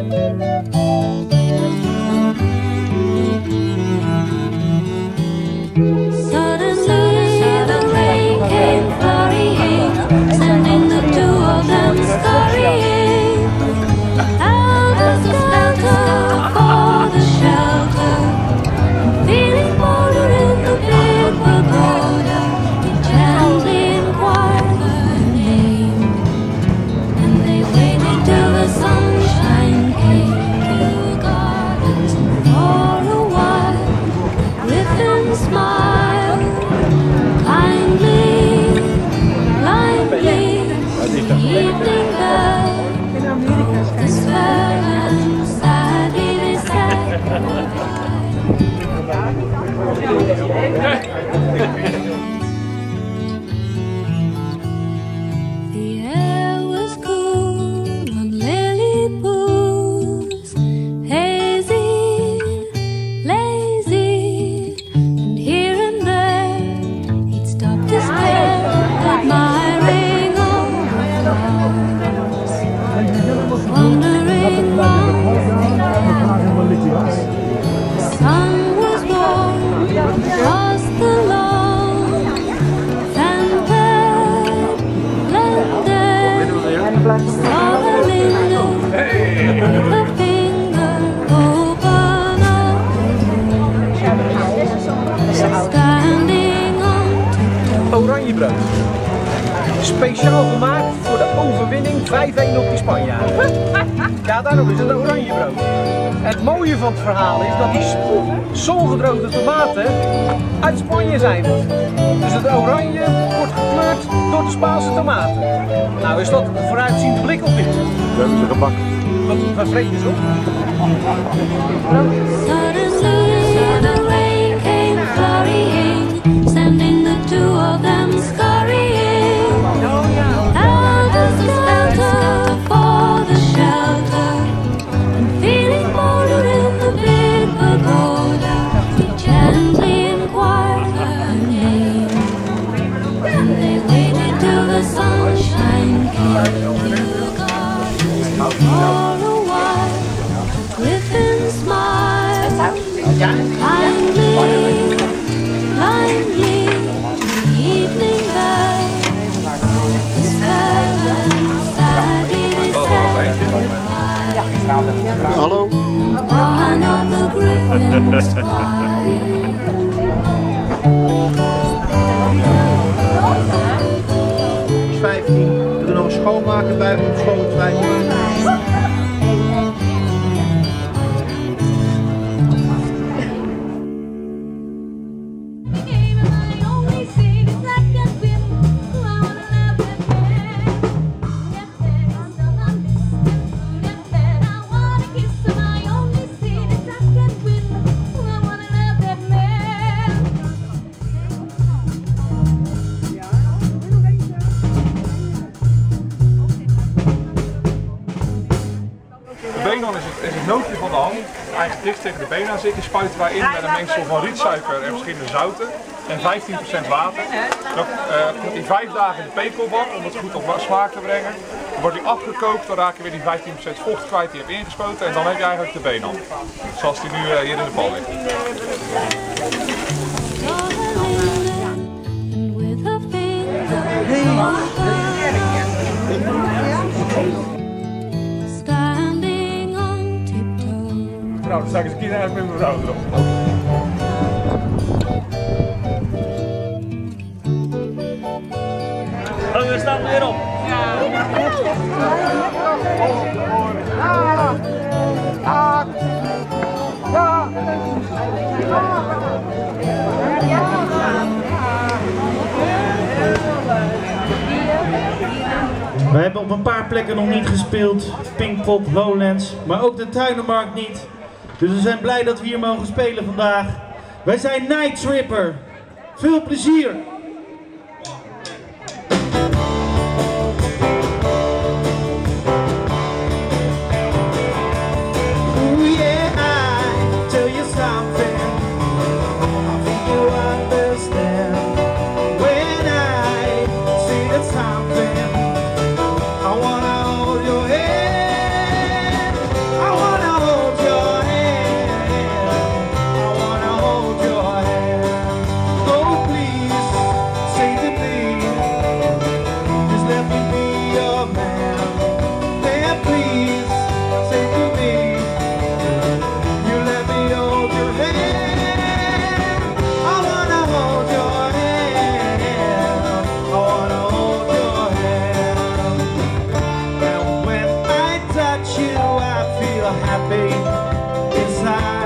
Oranjebrood. Speciaal gemaakt voor de overwinning 5-1 op die Spanjaarden. Ja, daarom is het een oranjebrood. Het mooie van het verhaal is dat die zongedroogde tomaten uit Spanje zijn. Dus het oranje wordt gekleurd door de Spaanse tomaten. Nou, is dat een vooruitziende blik of niet? We hebben ze gebakken. Wat vreet je zo? Sending the two of them scurrying out of shelter for the shelter, and feeling bolder in the big pagoda, he gently inquired her name, and they waited till the sunshine came to the gardens for a while. Griffin smiled kindly. Blindly, the evening light, the silence sadly said. Hallo. One of the griffins cried. 15. We doen nog schoonmaken bij op school 5. Benan is het nootje van de hand, eigenlijk dicht tegen de been aan zit. Die spuiten wij in met een mengsel van rietsuiker en verschillende zouten en 15% water. Dan komt die 5 dagen in de pekelbak om het goed op smaak te brengen. Dan wordt die afgekookt, dan raken we weer die 15% vocht kwijt die je hebt ingespoten en dan heb je eigenlijk de Benan. Zoals die nu hier in de pan ligt. Nou, dan sta ik eens een keer uit met mijn vrouw erop. Oh, we staan weer op. We hebben op een paar plekken nog niet gespeeld, Pinkpop, Lowlands, maar ook de Tuinenmarkt niet. Dus we zijn blij dat we hier mogen spelen vandaag. Wij zijn Night Tripper. Veel plezier! I inside.